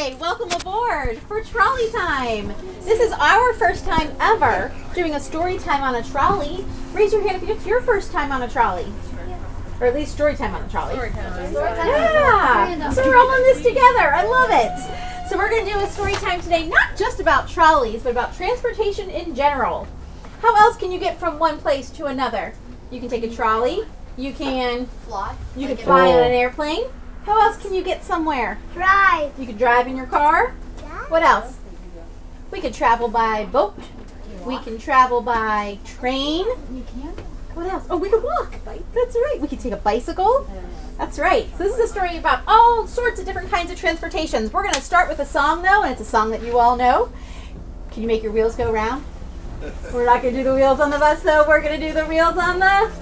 Hi, welcome aboard for Trolley Time. This is our first time ever doing a story time on a trolley. Raise your hand if it's your first time on a trolley. Or at least story time on a trolley. Story time. Yeah, so we're all in this together. I love it. So we're going to do a story time today, not just about trolleys, but about transportation in general. How else can you get from one place to another? You can take a trolley. You can fly. You can fly on an airplane. How else can you get somewhere? Drive. You could drive in your car. Yeah. What else? We could travel by boat. We can travel by train. You can? What else? Oh, we could walk. That's right. We could take a bicycle. That's right. So this is a story about all sorts of different kinds of transportations. We're going to start with a song, though, and it's a song that you all know. Can you make your wheels go round? We're not going to do the wheels on the bus, though. We're going to do the wheels on the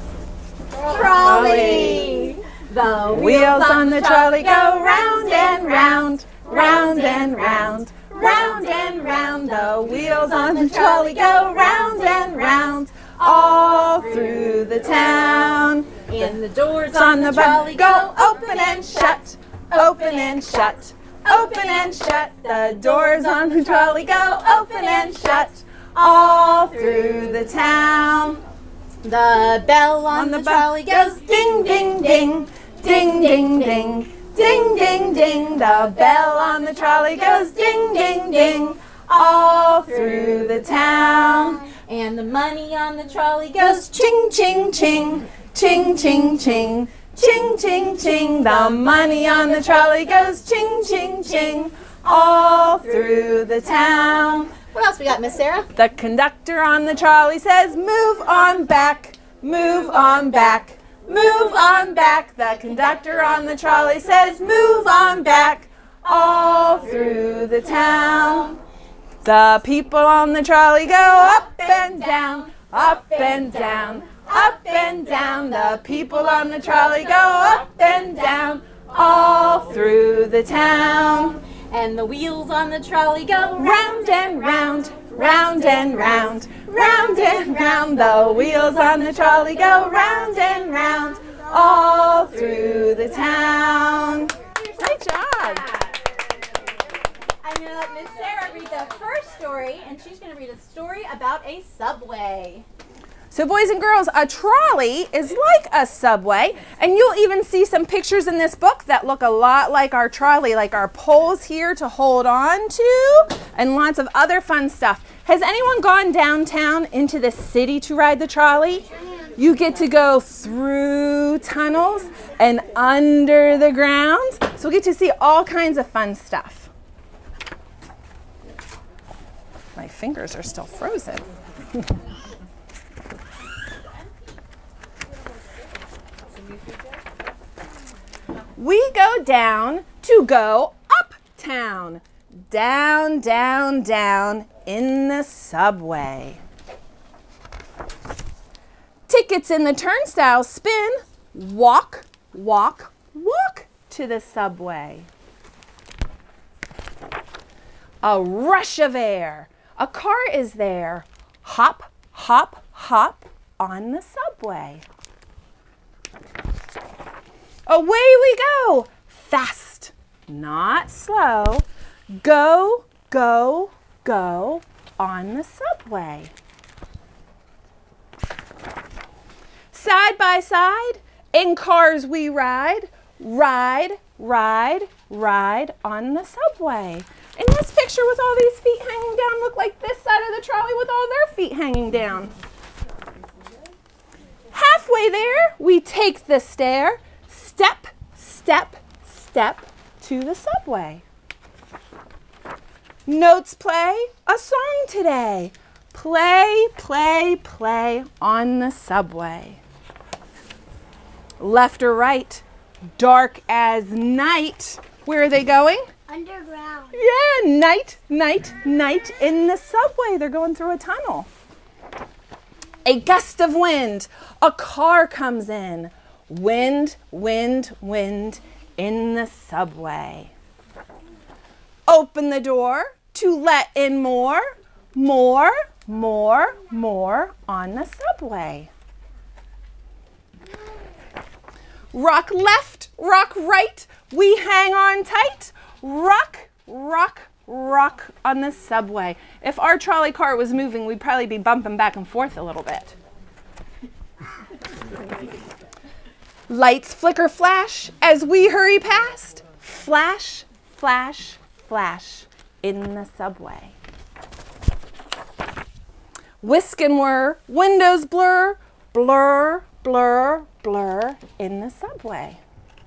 trolley. The wheels on the trolley go round and round, round and round, round and round. The wheels on the trolley go round and round, all through the town. And the doors on the trolley go open and shut, open and shut, open and shut. The doors on the trolley go open and shut, all through the town. The bell on the trolley goes ding, ding, ding, ding, ding, ding, ding, ding, ding. The bell on the trolley goes ding, ding, ding, all through the town. And the money on the trolley goes ching, ching, ching, ching, ching, ching, ching, ching, ching. The money on the trolley goes ching, ching, ching, all through the town. What else we got, Miss Sarah? The conductor on the trolley says, move on back, move on back, move on back. The conductor on the trolley says, move on back, all through the town. The people on the trolley go up and down, up and down, up and down. The people on the trolley go up and down, all through the town. And the wheels on the trolley go round and round, round and round, round and round. The wheels on the trolley go round and round, all through the town. Great job. I'm going to let Miss Sarah read the first story, and she's going to read a story about a subway. So boys and girls, a trolley is like a subway, and you'll even see some pictures in this book that look a lot like our trolley, like our poles here to hold on to, and lots of other fun stuff. Has anyone gone downtown into the city to ride the trolley? You get to go through tunnels and under the ground, so we get to see all kinds of fun stuff. My fingers are still frozen. We go down to go uptown. Down, down, down in the subway. Tickets in the turnstile spin. Walk, walk, walk to the subway. A rush of air. A car is there. Hop, hop, hop on the subway. Away we go, fast, not slow. Go, go, go on the subway. Side by side, in cars we ride, ride, ride, ride on the subway. In this picture with all these feet hanging down, look like this side of the trolley with all their feet hanging down. Halfway there, we take the stair. Step, step, step to the subway. Notes play a song today. Play, play, play on the subway. Left or right, dark as night. Where are they going? Underground. Yeah, night, night, night in the subway. They're going through a tunnel. A gust of wind. A car comes in. Wind, wind, wind in the subway. Open the door to let in more, more, more, more on the subway. Rock left, rock right, we hang on tight. Rock, rock, rock on the subway. If our trolley car was moving, we'd probably be bumping back and forth a little bit. Lights flicker, flash as we hurry past. Flash, flash, flash in the subway. Whisk and whir, windows blur, blur, blur, blur in the subway.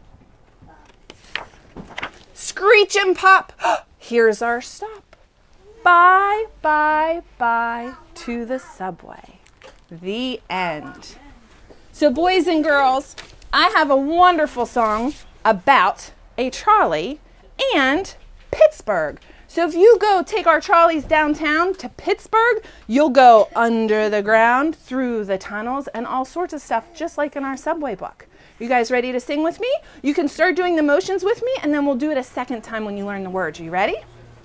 Screech and pop, here's our stop. Bye, bye, bye to the subway. The end. So boys and girls, I have a wonderful song about a trolley and Pittsburgh. So if you go take our trolleys downtown to Pittsburgh, you'll go under the ground, through the tunnels, and all sorts of stuff, just like in our subway book. You guys ready to sing with me? You can start doing the motions with me, and then we'll do it a second time when you learn the words. Are you ready?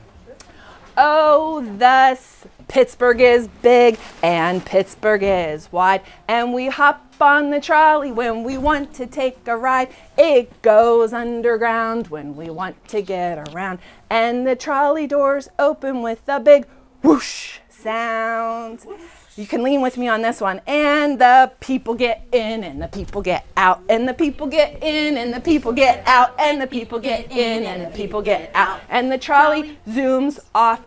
Oh, thus Pittsburgh is big and Pittsburgh is wide, and we hop on the trolley when we want to take a ride. It goes underground when we want to get around, and the trolley doors open with a big whoosh sound. You can lean with me on this one. And the people get in and the people get out, and the people get in and the people get out, and the people get in and the people get out, and the trolley zooms off.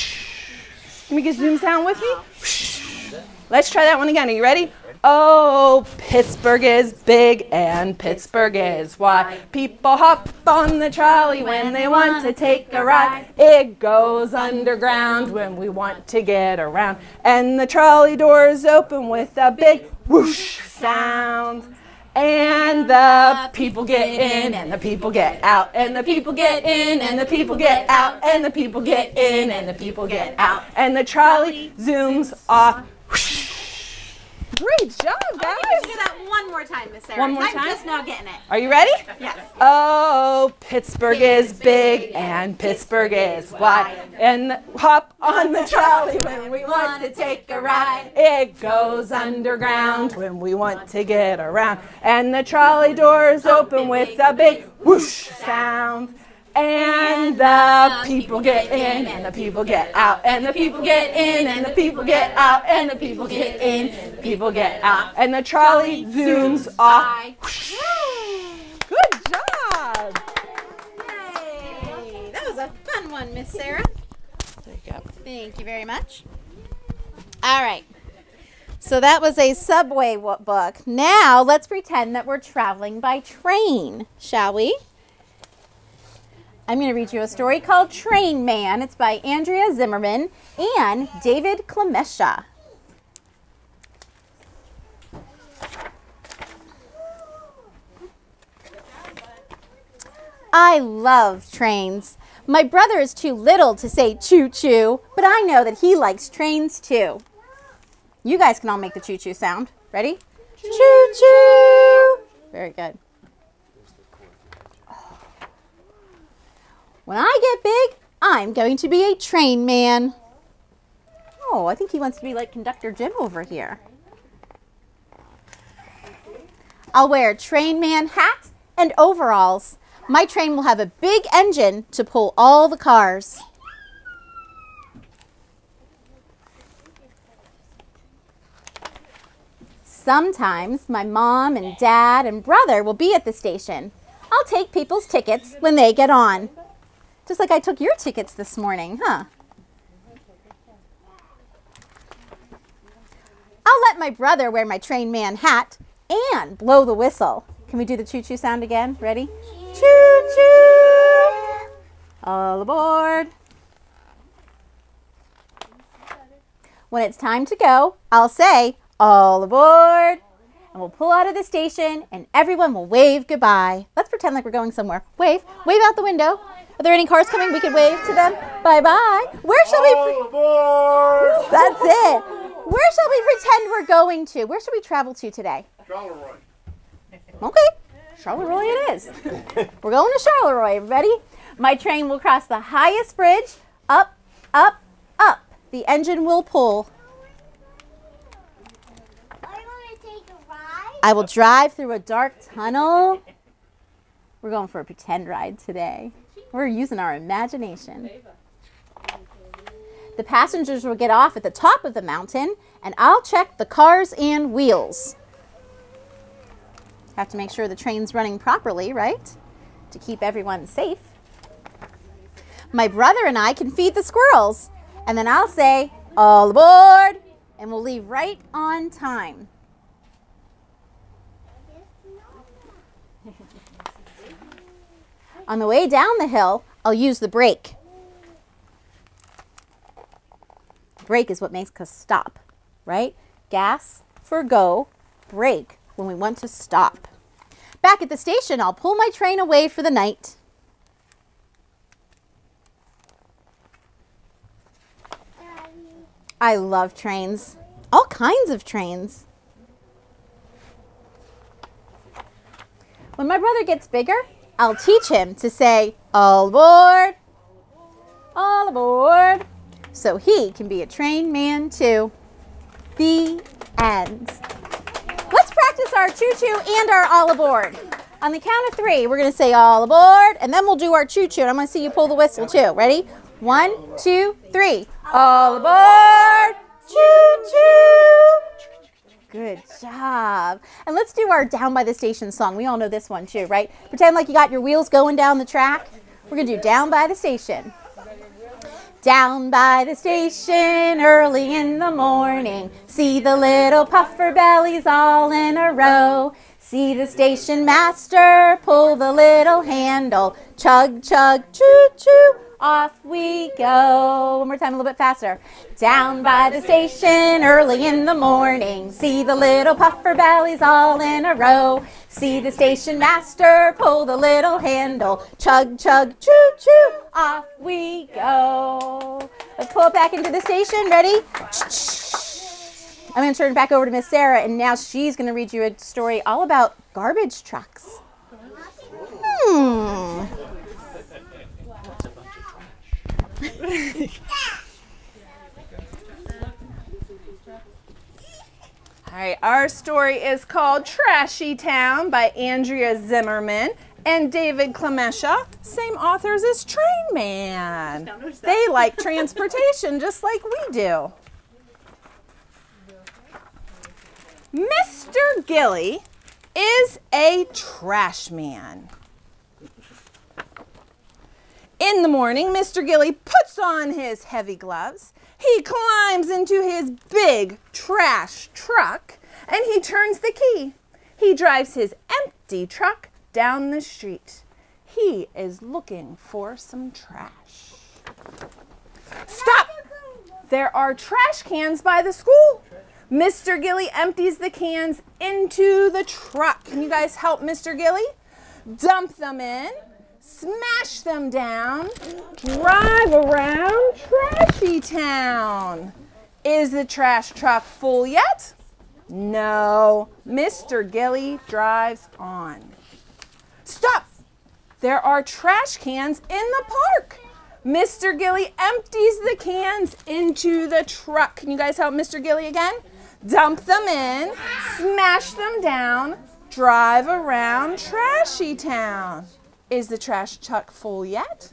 Can we get zoom sound with me? Let's try that one again. Are you ready? Oh, Pittsburgh is big and Pittsburgh is wide. People hop on the trolley when they want to take a ride. It goes underground when we want to get around, and the trolley doors open with a big whoosh sound. And the people get in and the people get out, and the people get in and the people get out, and the people get in and the people get out, and the trolley zooms off. Great job, guys. I think we should do that one more time, Miss Sarah. One more time? I'm just now getting it. Are you ready? Yes. Oh, Pittsburgh is big and Pittsburgh is wide, and hop on the trolley when we want to take a ride. It goes underground when we want to get around, and the trolley doors open with a big whoosh sound. And the people get in and the people get out, and the people get in and the people get out, and the people get in and the people get out, and the trolley zooms off. Good job. Yay. That was a fun one, Miss Sarah. There you go. Thank you very much. All right. So that was a subway book. Now let's pretend that we're traveling by train, shall we? I'm going to read you a story called Train Man. It's by Andrea Zimmerman and David Klemesha. I love trains. My brother is too little to say choo-choo, but I know that he likes trains too. You guys can all make the choo-choo sound. Ready? Choo-choo! Very good. When I get big, I'm going to be a train man. Oh, I think he wants to be like Conductor Jim over here. I'll wear a train man hat and overalls. My train will have a big engine to pull all the cars. Sometimes my mom and dad and brother will be at the station. I'll take people's tickets when they get on. Just like I took your tickets this morning, huh? I'll let my brother wear my train man hat and blow the whistle. Can we do the choo-choo sound again? Ready? Choo-choo! All aboard. When it's time to go, I'll say, all aboard. And we'll pull out of the station and everyone will wave goodbye. Let's pretend like we're going somewhere. Wave. Wave out the window. Are there any cars coming? We could wave to them. Bye-bye. Where shall we... All aboard! That's it. Where shall we pretend we're going to? Where should we travel to today? Trolley. Okay. Charleroi it is. We're going to Charleroi, everybody. My train will cross the highest bridge. Up, up, up. The engine will pull. Are you going to take a ride? I will drive through a dark tunnel. We're going for a pretend ride today. We're using our imagination. The passengers will get off at the top of the mountain, and I'll check the cars and wheels. Have to make sure the train's running properly, right? To keep everyone safe. My brother and I can feed the squirrels, and then I'll say, all aboard, and we'll leave right on time. On the way down the hill, I'll use the brake. Brake is what makes us stop, right? Gas for go, brake when we want to stop. Back at the station, I'll pull my train away for the night. I love trains, all kinds of trains. When my brother gets bigger, I'll teach him to say, all aboard, all aboard, so he can be a train man too. The end. Let's practice our choo-choo and our all aboard. On the count of 3, we're going to say all aboard, and then we'll do our choo-choo. And I'm going to see you pull the whistle too. Ready? 1, 2, 3. All aboard, choo-choo. Good job. And let's do our Down by the Station song. We all know this one too, right? Pretend like you got your wheels going down the track. We're going to do Down by the Station. Down by the station early in the morning, see the little puffer bellies all in a row. See the station master pull the little handle, chug, chug, choo, choo, off we go. One more time, a little bit faster. Down by the station early in the morning, see the little puffer bellies all in a row. See the station master pull the little handle, chug, chug, choo, choo, off we go. Let's pull it back into the station. Ready? I'm going to turn it back over to Miss Sarah, and now she's going to read you a story all about garbage trucks. All right, our story is called Trashy Town by Andrea Zimmerman and David Clemesha, same authors as Train Man. They like transportation just like we do. Mr. Gilly is a trash man. In the morning, Mr. Gilly puts on his heavy gloves. He climbs into his big trash truck and he turns the key. He drives his empty truck down the street. He is looking for some trash. Stop! There are trash cans by the school. Mr. Gilly empties the cans into the truck. Can you guys help Mr. Gilly? Dump them in. Smash them down, drive around Trashy Town. Is the trash truck full yet? No. Mr. Gilly drives on. Stop! There are trash cans in the park. Mr. Gilly empties the cans into the truck. Can you guys help Mr. Gilly again? Dump them in, smash them down, drive around Trashy Town. Is the trash truck full yet?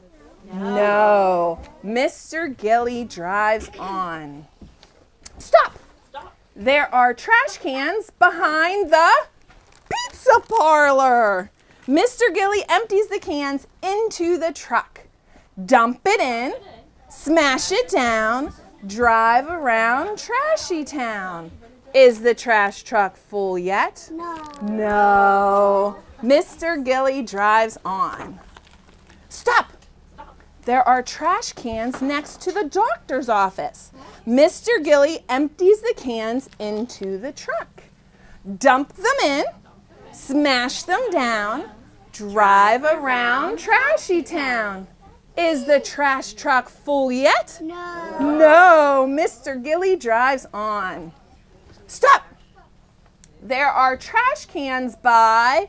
No. Mr. Gilly drives on. Stop! There are trash cans behind the pizza parlor. Mr. Gilly empties the cans into the truck. Dump it in, smash it down, drive around Trashy Town. Is the trash truck full yet? No. Mr. Gilly drives on. Stop! There are trash cans next to the doctor's office. Mr. Gilly empties the cans into the truck. Dump them in, smash them down, drive around Trashy Town. Is the trash truck full yet? No. Mr. Gilly drives on. Stop! There are trash cans by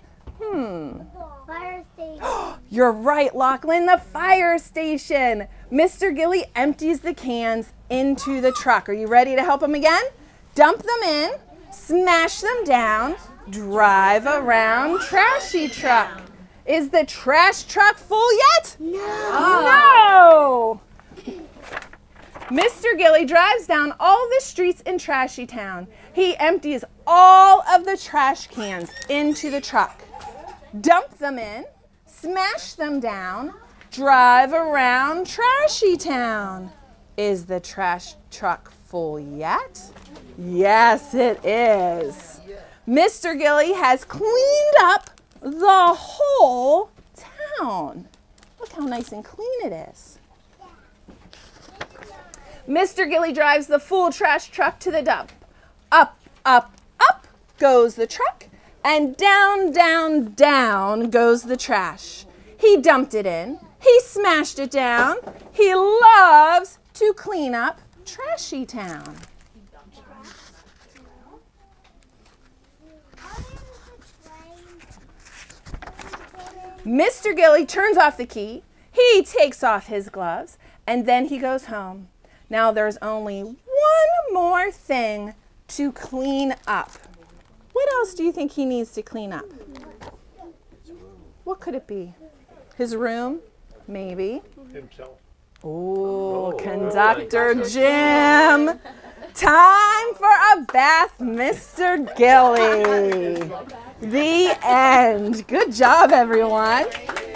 fire station. You're right, Lachlan, the fire station. Mr. Gilly empties the cans into the truck. Are you ready to help him again? Dump them in, smash them down, drive around Trashy Truck. Is the trash truck full yet? No. Mr. Gilly drives down all the streets in Trashy Town. He empties all of the trash cans into the truck. Dump them in, smash them down, drive around Trashy Town. Is the trash truck full yet? Yes, it is. Mr. Gilly has cleaned up the whole town. Look how nice and clean it is. Mr. Gilly drives the full trash truck to the dump. Up, up, up goes the truck, and down, down, down goes the trash. He dumped it in. He smashed it down. He loves to clean up Trashy Town. Mr. Gilly turns off the key. He takes off his gloves, and then he goes home. Now there's only one more thing to clean up. What else do you think he needs to clean up? What could it be? His room? Maybe. Himself. Oh, Conductor Jim. Time for a bath, Mr. Gilly. The end. Good job, everyone.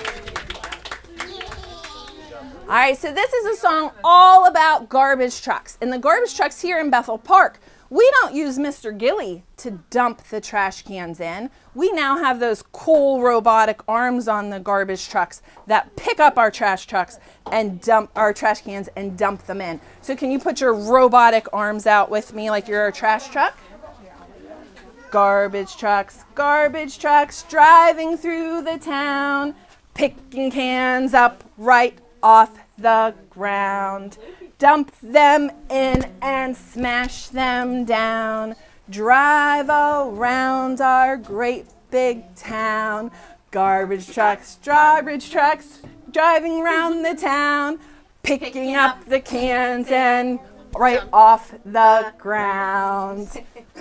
All right, so this is a song all about garbage trucks. And the garbage trucks here in Bethel Park, we don't use Mr. Gilly to dump the trash cans in. We now have those cool robotic arms on the garbage trucks that pick up our trash trucks and dump our trash cans and dump them in. So can you put your robotic arms out with me like you're a trash truck? Garbage trucks, driving through the town, picking cans up right off the ground. Dump them in and smash them down. Drive around our great big town. Garbage trucks, driving around the town, picking up the cans and right off the ground.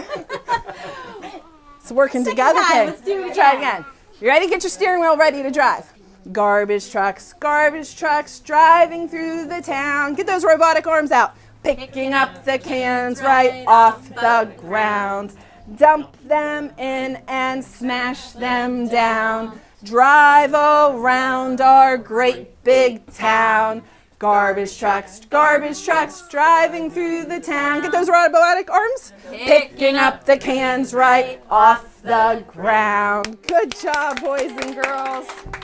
It's working together. Okay, let's do it try it again. You ready? Get your steering wheel ready to drive. Garbage trucks, driving through the town. Get those robotic arms out. Picking up the cans right off the ground. Dump them in and smash them down. Drive around our great big town. Garbage trucks, driving through the town. Get those robotic arms. Picking up the cans right off the ground. Good job, boys and girls.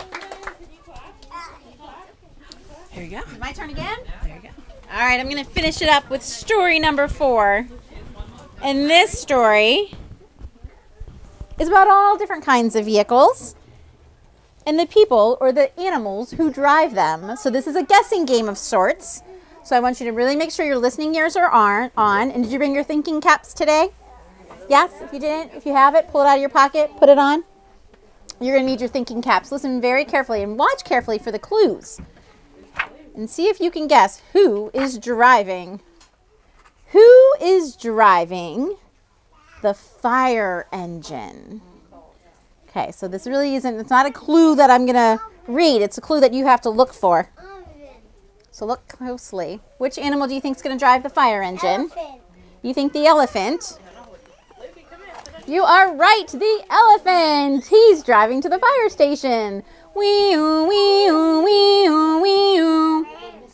Here you go. My turn again? There you go. All right, I'm going to finish it up with story number 4. And this story is about all different kinds of vehicles and the people or the animals who drive them. So this is a guessing game of sorts. So I want you to really make sure your listening ears are on. And did you bring your thinking caps today? Yes? If you didn't, if you have it, pull it out of your pocket, put it on. You're going to need your thinking caps. Listen very carefully and watch carefully for the clues. And see if you can guess who is driving. Who is driving the fire engine? Okay, so this really isn't, it's not a clue that I'm going to read. It's a clue that you have to look for. So look closely. Which animal do you think is going to drive the fire engine? Elephant. You think the elephant? You are right, the elephant. He's driving to the fire station. Wee-oo, wee-oo, wee-oo, wee-oo.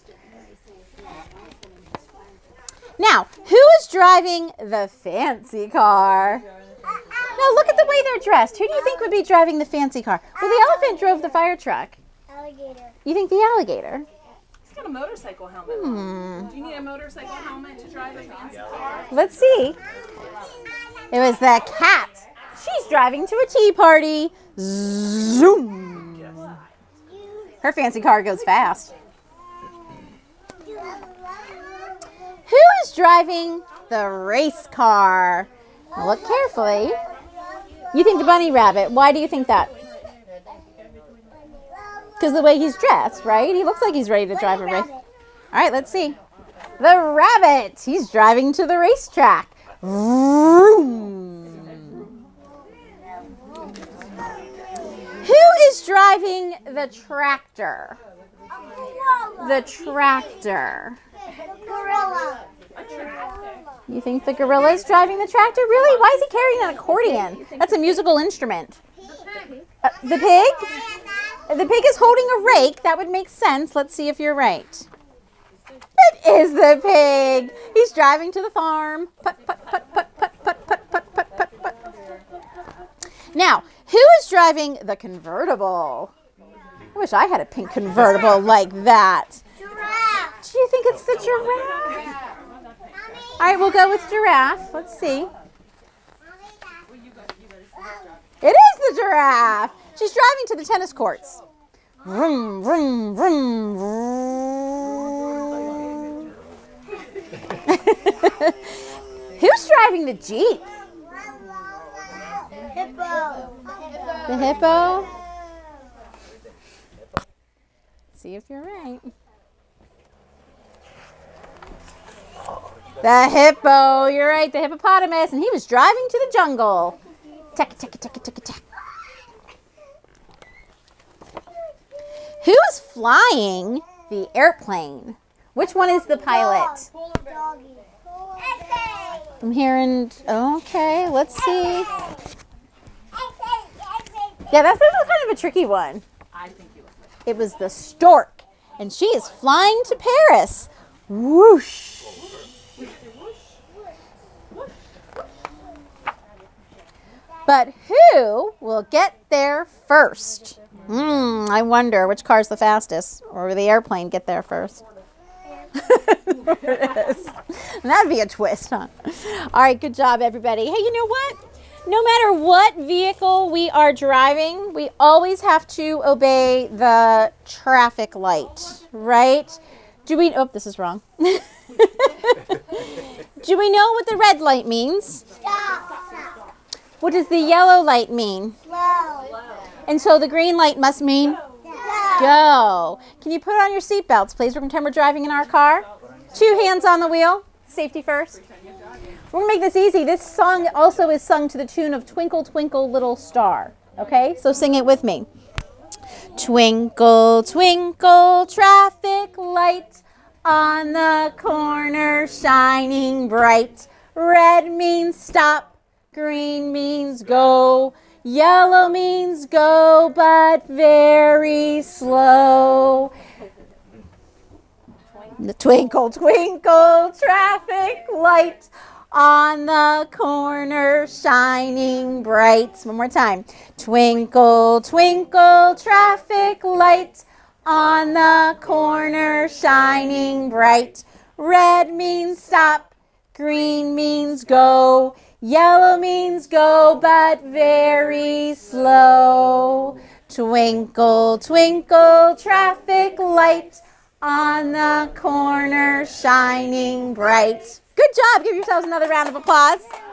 Now, who is driving the fancy car? Now, look at the way they're dressed. Who do you think would be driving the fancy car? Well, the elephant drove the fire truck. Alligator. You think the alligator? He's got a motorcycle helmet on. Do you need a motorcycle helmet to drive a fancy car? Let's see. It was the cat. She's driving to a tea party. Zoom. Her fancy car goes fast. Who is driving the race car? Now look carefully. You think the bunny rabbit. Why do you think that? Because the way he's dressed, right? He looks like he's ready to drive a race. All right, let's see. The rabbit. He's driving to the racetrack. Vroom. Who is is driving the tractor? The tractor. Gorilla. You think the gorilla is driving the tractor? Really? Why is he carrying an accordion? That's a musical instrument. The pig? The pig is holding a rake. That would make sense. Let's see if you're right. It is the pig. He's driving to the farm. Put, put, put, put, put, put, put, put, put, put, put. Now, who is driving the convertible? I wish I had a pink convertible like that. Giraffe. Do you think it's the giraffe? All right, we'll go with giraffe. Let's see. It is the giraffe. She's driving to the tennis courts. Vroom, vroom, vroom, vroom. Who's driving the Jeep? Hippo. The hippo? See if you're right. The hippo, you're right, the hippopotamus, and he was driving to the jungle. Tack, tack, tack, tack, tack. Who is flying the airplane? Which one is the pilot? Doggy. I'm hearing, okay, let's see. Yeah, that's kind of a tricky one. It was the stork, and she is flying to Paris. Whoosh. But who will get there first? I wonder which car's the fastest, or will the airplane get there first? That'd be a twist, huh? All right, good job, everybody. Hey, you know what? No matter what vehicle we are driving, we always have to obey the traffic light, right? Do we, oh, this is wrong. Do we know what the red light means? Stop. What does the yellow light mean? Slow. And so the green light must mean go. Can you put on your seatbelts, please? We're going to pretend we're driving in our car. 2 hands on the wheel. Safety first. We're going to make this easy. This song also is sung to the tune of Twinkle, Twinkle, Little Star. Okay? So sing it with me. Twinkle, twinkle, traffic light on the corner shining bright. Red means stop. Green means go. Yellow means go, but very slow. The twinkle, twinkle, traffic light on the corner shining bright. One more time. Twinkle, twinkle, traffic light on the corner shining bright. Red means stop. Green means go. Yellow means go, but very slow. Twinkle, twinkle, traffic light on the corner shining bright. Good job. Give yourselves another round of applause.